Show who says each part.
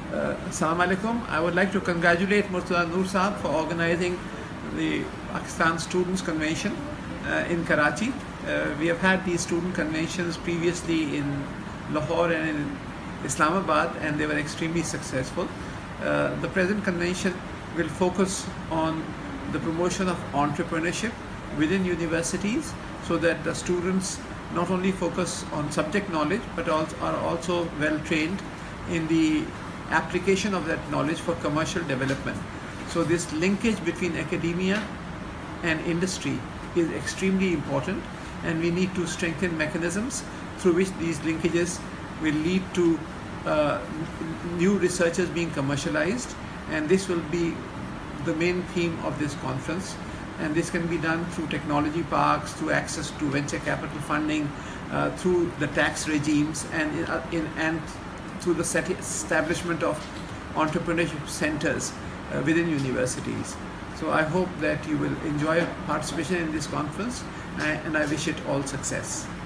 Speaker 1: Assalamu alaikum. I would like to congratulate Murtada Noor Saab for organizing the Pakistan Students Convention in Karachi. We have had these student conventions previously in Lahore and in Islamabad, and they were extremely successful. The present convention will focus on the promotion of entrepreneurship within universities, so that the students not only focus on subject knowledge but also are also well trained in the application of that knowledge for commercial development. So this linkage between academia and industry is extremely important, and we need to strengthen mechanisms through which these linkages will lead to new researchers being commercialized, and this will be the main theme of this conference. And this can be done through technology parks, through access to venture capital funding, through the tax regimes, and through the establishment of entrepreneurship centers within universities. So I hope that you will enjoy participation in this conference, and I wish it all success.